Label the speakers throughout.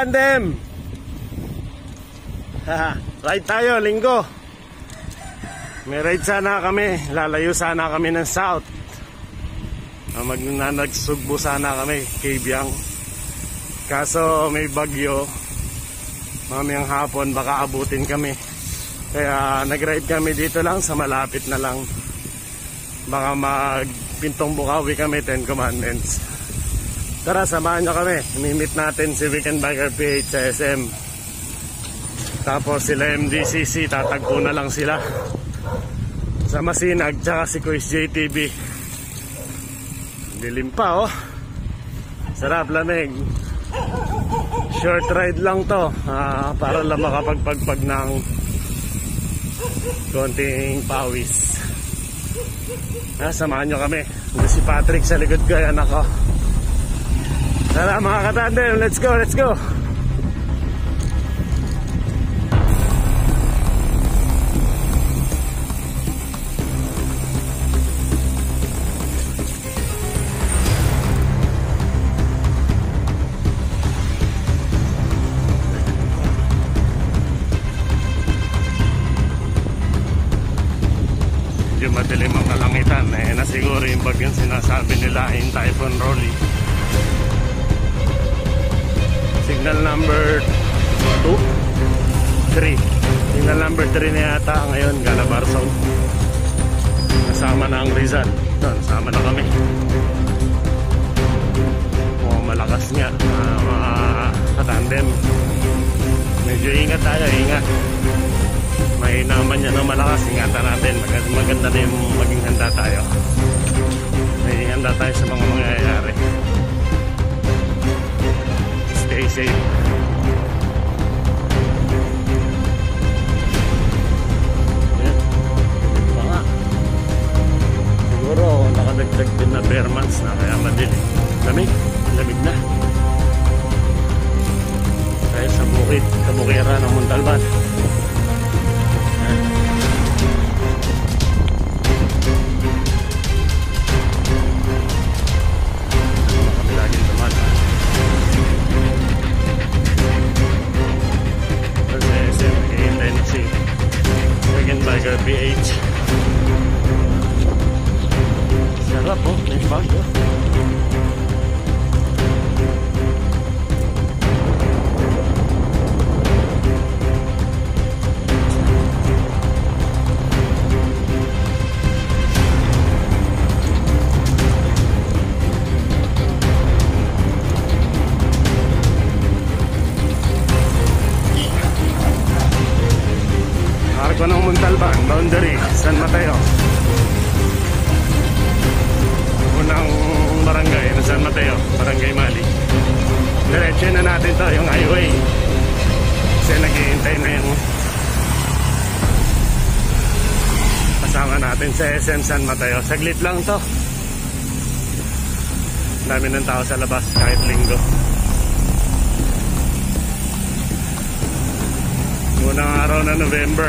Speaker 1: katandem. Ride tayo, linggo. May ride sana kami. Lalayo sana kami ng south. Nagsugbo sana kami, Kabyang. Kaso may bagyo. Mamayang hapon baka abutin kami. Kaya nag-ride kami dito lang sa malapit na lang. Baka magpintong Bukawi kami, 10 Commandments. Tara, samahan nyo kami. Mimit natin si Weekend Biker PH sa SM. Tapos sila MDCC, tatagpo na lang sila sa Masinag, tsaka si Kuis JTB. Dilim pa, oh. Sarap, lamig. Short ride lang to, para lang makapagpagpag ng konting pawis. Samahan nyo kami. Si Patrick sa likod ko, yan ako. Tara mga katandem, let's go, let's go. Madilim ang kalangitan, na siguro yung bagyong sinasabi nila in Typhoon Rolly. Signal number 2 3 signal number 3 na yata ngayon, Calabarzon. Kasama na ang Rizal. Kasama na kami. Malakas nga, mga katandem. Medyo ingat tayo, ingat. May naman yan ng malakas, ingatan natin. Maganda na yung maging handa tayo. May handa tayo sa mga mangyayari. Stay safe. Yan. Pa nga. Siguro nakadagdag din na bare months na, kaya madilim. Lamig. Lamig na. Tayo sa bukid, kabukira ng Montalban. Biker PH. Sarap, oh, may bago. Arco ng Montalban, boundary, San Mateo. Unang barangay na San Mateo, Barangay Mali. Diretso na natin to, yung highway. Kasi naghihintay na yung kasama natin sa SM San Mateo. Saglit lang to. Dami ng tao sa labas kahit linggo. Unang araw na November,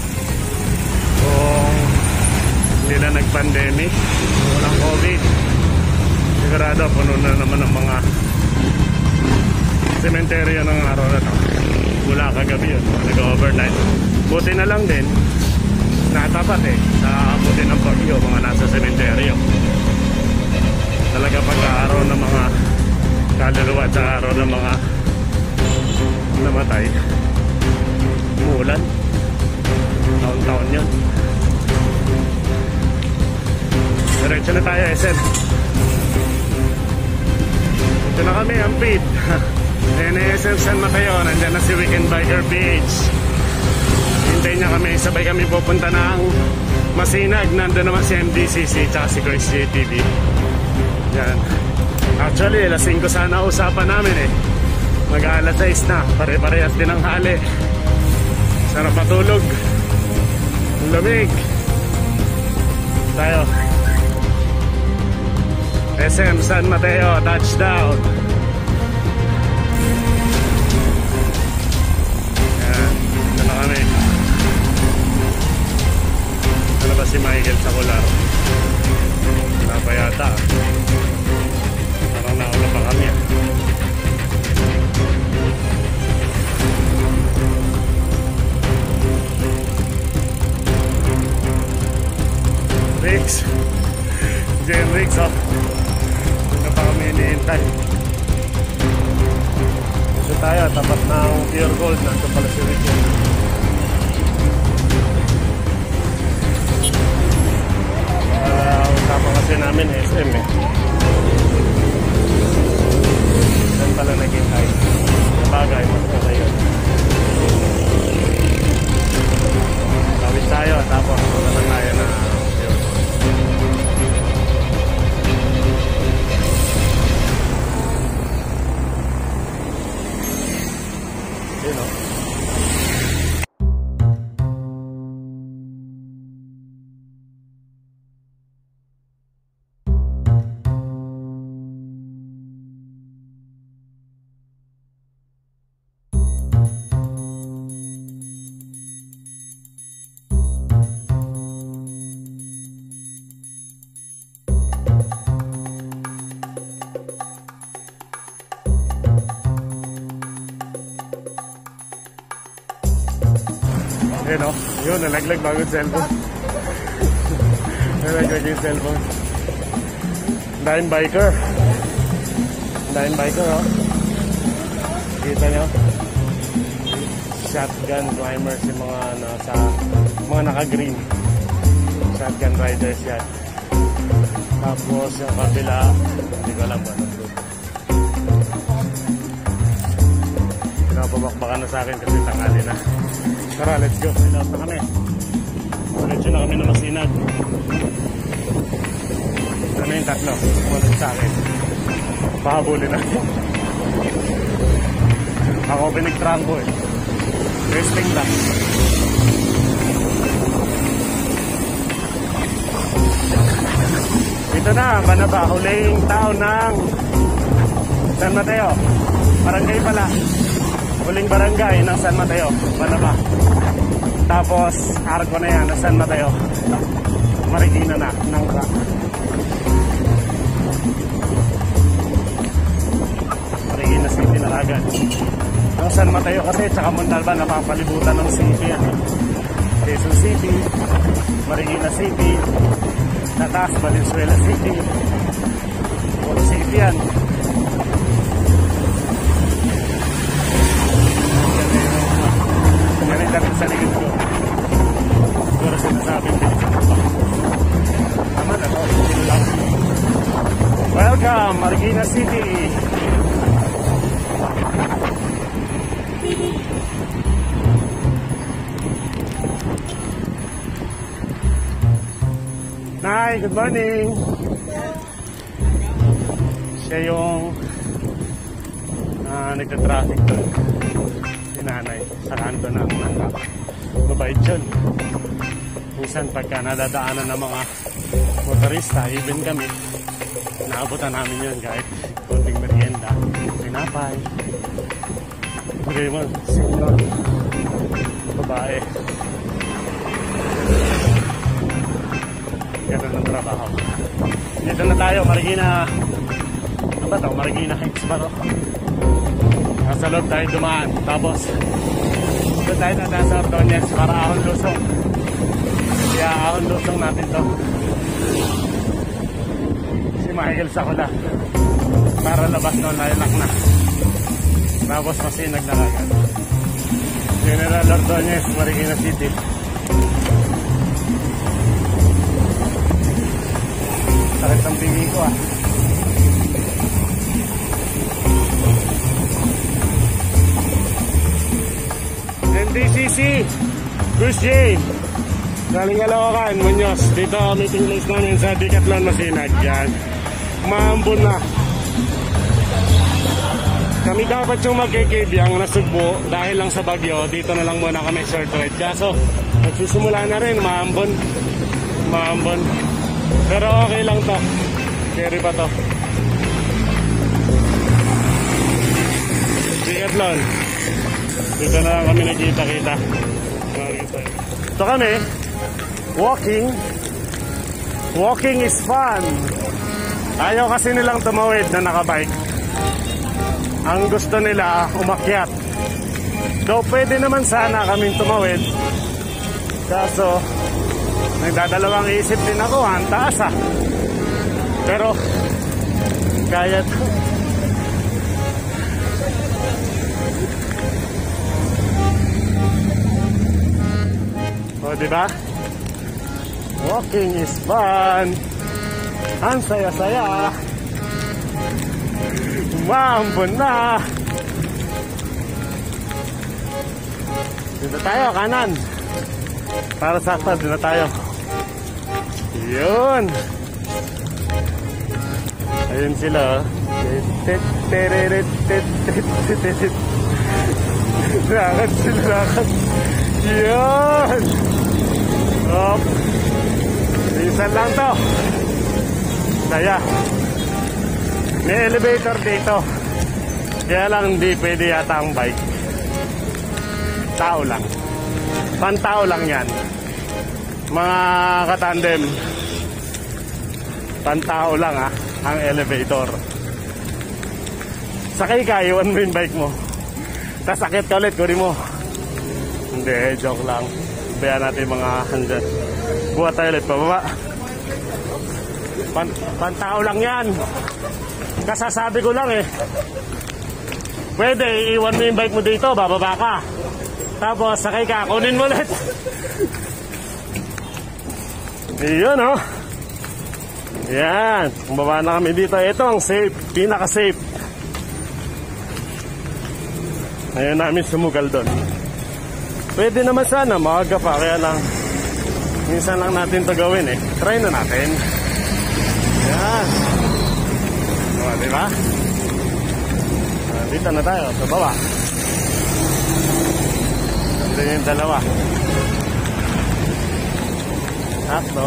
Speaker 1: kung hindi na nag-pandemic, walang COVID, sigurado puno na naman ang mga sementeryo ng araw na to. Mula kagabi yun, nag-overnight. Buti na lang din natapat sa buti ng bagyo, mga nasa sementeryo. Talaga pagka-araw ng mga kaluluwa at araw ng mga namatay, umuulan. Taon-taon yun. Diretso na tayo, SM. Ito na kami, Ampid. SM San Mateo. Nandyan na si Weekend Biker PH. Hintayin niya kami. Sabay kami pupunta ng Masinag. Nandun naman si MDCC tsaka si Kuis JTB. Yan. Actually, alas 5 sana usapan namin mag-alas 6 na. Pare-parehas din ang hali. Sarap matulog. Lamig. Tayo. SM San Mateo, touchdown. Yan. Ito na kami. Ano ba si Michael sa Kular? Wala pa yata. Parang nauna pa kami. Ito pa kami hinihintay. Ito tayo, tapat ng Pure Gold. Nandito pala si Weekend. Usapan kasi namin SM eh. Saan pala naghintay? Sabagay, mas na yun. Tawid tayo, tapos punta na tayo na yun. Yun o. Yun o, yun, nalaglag bago yung cellphone. Nalaglag yung cellphone. Dahil biker. Dahil biker o. Kita nyo? Shotgun climbers yung mga nasa, mga naka-green. Shotgun riders yan. Tapos yung kabila, hindi ko alam ba. Pinapabakbakan na sa akin kasi tangali na. Tara, let's go. Pilout na kami. Diretso na kami na Masinag. Ito na yung tatlo. Kumalag sa akin. Pahabulin natin. Ako pinag-trangko eh. Resting lang. Ito na, Banaba. Huling town ng San Mateo. Barangay pala. Huling barangay ng San Mateo. Banaba. Tapos, arko na yan ng San Mateo. Marikina na, Nangka. Marikina City na agad. Ang San Mateo kasi, tsaka Montalban, napapalibutan ng city yan. Quezon City, Marikina City, Natas, Valenzuela City. Puro city yan. Yan yung dapat sa likod ko. Siguro sinasabing din sa baba. Tama na to, sino lang. Welcome, Marikina City. Nay, good morning. Siya yung nagtatraffic doon. Si nanay, sa kanto na mabait yun. Minsan pagka nadadaanan ng mga motorista, even kami, naabutan namin yun kahit konting merienda, pinapay. Okay mo, senior, babae. Ganun ang trabaho. Dito na tayo, Marikina. Ano ba ito? Marikina Heights ba ito? Nasa loob tayo dumaan. Tapos, doon tayo na nasa Ordonez para Ahon Lusong. Kaya Ahon Lusong natin to. Si Michael Sakula. Para labas na lalak na. Tapos Masinag na agad. General Ordonez, Marikina City. Sakit ang pingi ko ah. NDCC Bruce J. Galing Caloocan, Muñoz. Dito meeting place namin sa Decathlon Masinag. Yan. Maambon na. Kami dapat yung magkikibyang nasugbo dahil lang sa bagyo. Dito na lang muna kami short ride. Kaso nagsisimula na rin. Maambon. Maambon. Pero okay lang to. Carry pa to. Decathlon. Dito na lang kami nagkita-kita. Ito kami. Walking. Walking is fun. Ayaw kasi nilang tumawid na nakabike. Ang gusto nila umakyat. Though pwede naman sana kaming tumawid. Kaso nagdadalawang isip din ako, ang taas ah. Pero Kaya to. O, diba? Walking is fun. Ang saya-saya. Umambon na. Dito tayo, kanan. Para sakta, dito tayo. Yun. Ayun sila. Lakad sila, lakad. Yun. Op. Minsan lang to. Saya. May elevator dito. Kaya lang hindi pwede yata ang bike. Tao lang. Pantao lang yan. Mga katandem. Pantao lang ang elevator. Sakay ka, iwan mo yung bike mo. Tapos sakit ka ulit, kunin mo. Hindi, joke lang. Bayan natin mga handyan. Buhat tayo ulit, pababa. Pantao lang yan. Kasasabi ko lang eh. Pwede, iwan mo yung bike mo dito, bababa ka. Tapos sakay ka, kunin mo ulit. Iyon oh. Yan, baba na kami dito. Ito ang safe, pinaka-safe. Ayaw namin sumugal doon. Pwede naman sana, maaga pa. Kaya lang, minsan lang natin ito gawin eh. Try na natin. Yan. O, diba? Dito na tayo, sa baba. Nandun yung dalawa. Sakto.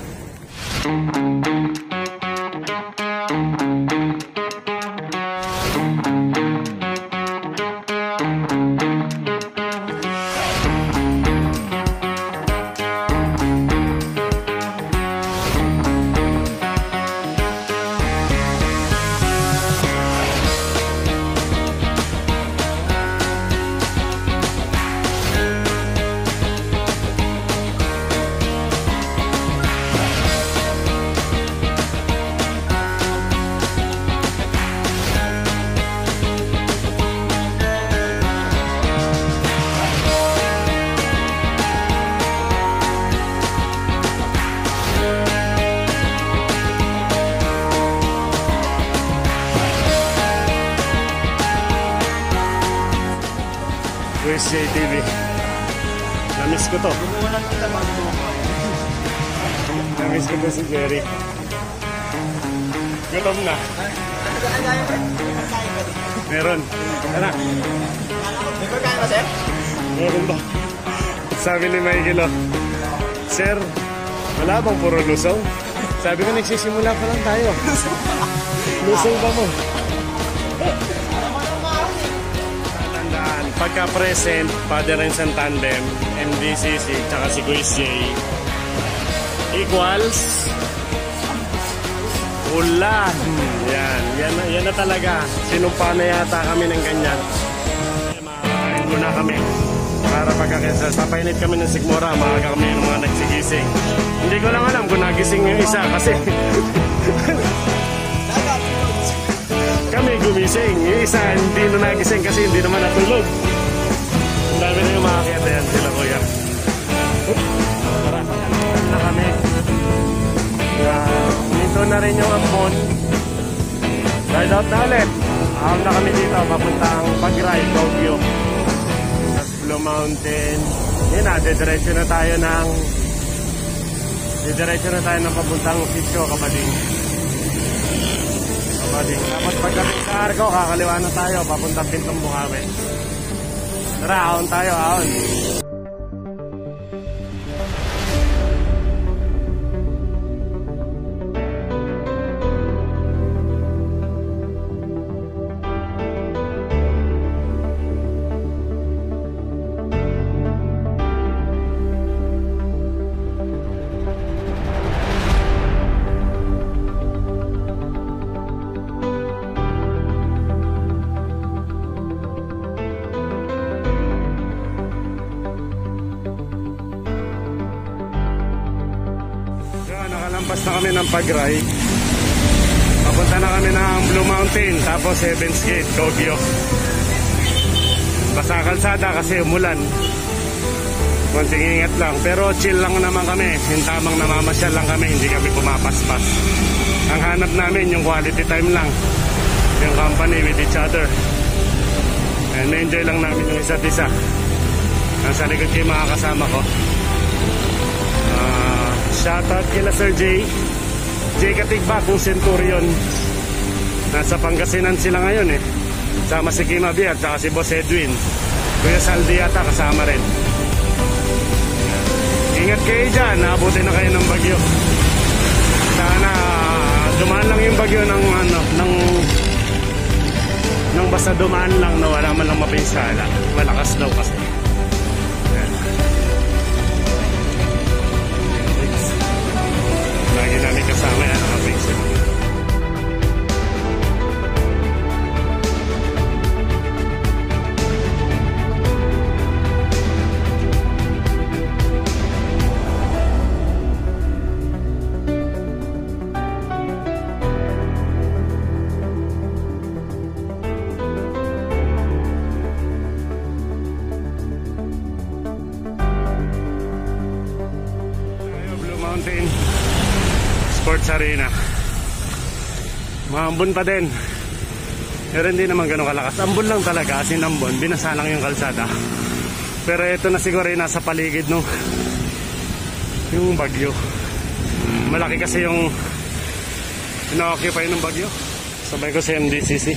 Speaker 1: JTV. Namiss ko to. Namiss ko to si Jerry. Gutom na. Meron. Ano?
Speaker 2: May pagkain ba, sir?
Speaker 1: Meron ba? Sabi ni Michael, Sir, wala bang puro lusong? Sabi ko, nagsisimula pa lang tayo. Lusong pa mo. Pagka-present, Father and Son Tandem, MDCC, tsaka si Quiz J, equals ulan. Yan na talaga. Sinumpa na yata kami ng ganyan. Makakain muna kami. Para pagkakita, papainit kami ng Sigmora, maaga kami yung mga nagsigising. Hindi ko lang alam kung nagising yung isa kasi kami gumising. Yung isa hindi na nagising kasi hindi naman natulog. Ang dami na yung makakita yan sila kuya. Tara, na kami. Nito na rin yung ampon. Ride out na ulit. Aham na kami dito, papuntang Pag-Ray, Tokyo. At Blue Mountain. Yun na, didiretso na tayo ng papuntang Sitio, Kabading. Tapos pagdating sa Arco, kakaliwa na tayo, papuntang Pintong Bukawi. Tara, ahon tayo, ahon. Nakalampas na kami ng Pag-Ray. Papunta na kami ng Blue Mountain, tapos Heaven's Gate, Kogyo. Basa kalsada kasi umulan. Konting ingat lang, pero chill lang naman kami. Yung tamang namamasyal lang kami, hindi kami pumapaspas. Ang hanap namin yung quality time lang, yung company with each other, and enjoy lang namin yung isa't isa. Nasa likod kayo mga kasama ko. Shoutout kila Sir Jay Katigba, kung Centurion. Nasa Pangasinan sila ngayon eh. Sama si Kim Abi at saka si Boss Edwin. Kuya Saldi yata kasama rin. Ingat kayo dyan, naabutin na kayo ng bagyo. Sana dumaan lang yung bagyo ng basta dumaan lang na wala man lang mapinsala. Malakas daw kasi. Lagi namin kasama yan ang pinsala. Sports Arena. Maambon pa din. Pero hindi naman ganun kalakas. Ambon lang talaga, as in ambon. Binasa lang yung kalsada. Pero ito na siguro yung nasa paligid nung yung bagyo. Malaki kasi yung ina-occupy ng bagyo. Sabay ko sa MDCC.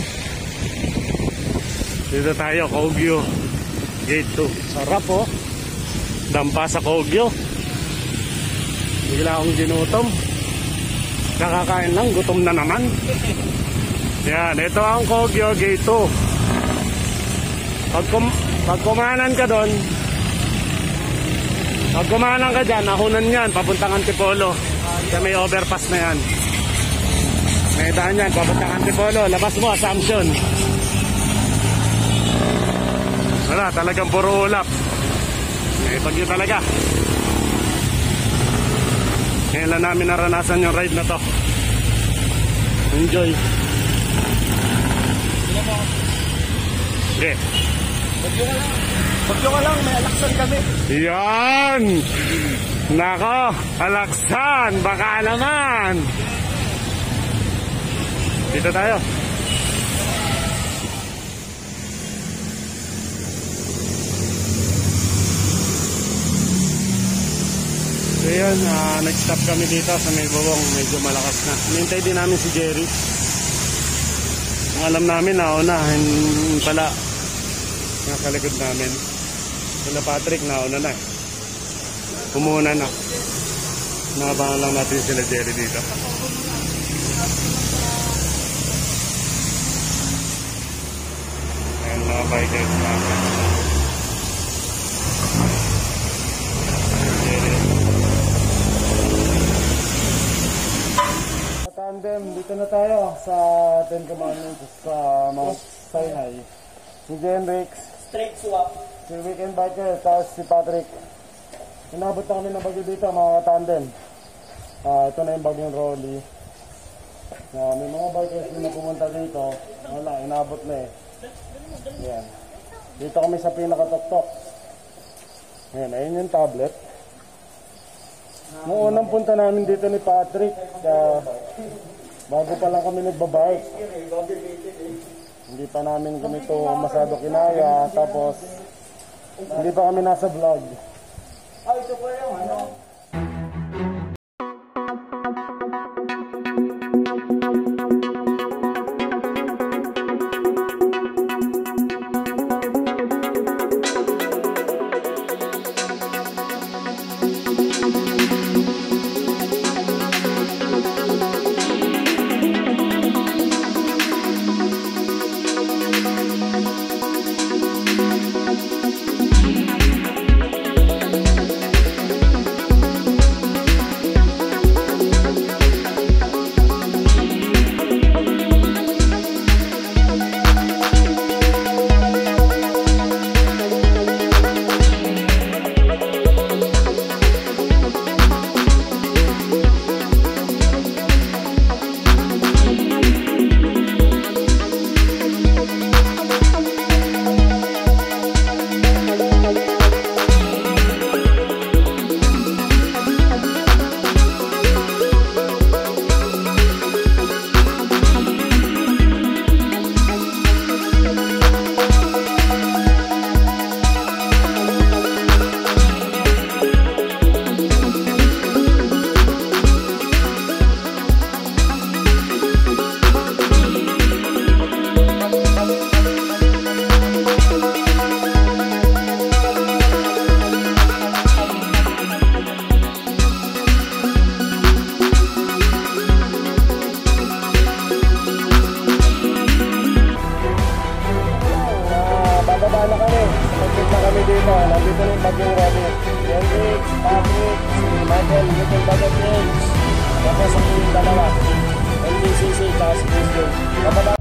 Speaker 1: Dito tayo, Kogyo Gate 2. Sarap oh. Dampa sa Kogyo. Bigla akong ginutom. Nakakain lang, gutom na naman. Yan, ito ang Kogyo Gate 2. Pag kumanan ka doon, pag kumanan ka dyan, nahunan yan, papuntang Antipolo. Kaya may overpass na yan. May daan yan, papuntang Antipolo. Labas mo, Assumption. Wala, talagang puro ulap. May bagyo talaga. Ngayon lang namin naranasan yung ride na to. Enjoy. Okay.
Speaker 2: Bagyo ka lang, may alaksan kami.
Speaker 1: Yan! Nako, alaksan! Baka naman! Dito tayo. So yun, nag-stop kami dito sa may bubong, medyo malakas na. Hinintay din namin si Jerry. Ang alam namin, nauna, pala, nasa likod namin. Sila Patrick, nauna na eh. Umuna na. Nakabangan lang natin sila Jerry dito. Ayan mga bikers namin. Tandem, dito na tayo sa Ten Commandments sa Mount Sinai. Si Jenrix,
Speaker 2: Straight swap.
Speaker 1: si Weekend Biker, tapos si Patrick. Inabot na kami ng bagyo dito mga tandem. Ito na yung bagyong Rolly. May mga bikers na pumunta dito. Wala, inabot na eh. Yan. Dito kami sa pinakatok-tok. Ayan, ayun yung tablet. Noong unang punta namin dito ni Patrick, bago pa lang kami nagbabike. Hindi pa namin ganito masyado kinaya, tapos hindi pa kami nasa vlog.
Speaker 2: Ito po yung ano. dito ng Bagyong Robert. Henrik, Patrick, si Michael, Little Bagat James. Tapos ang yung dalawa. LBCC, tsaka si Chris Joe. Bababa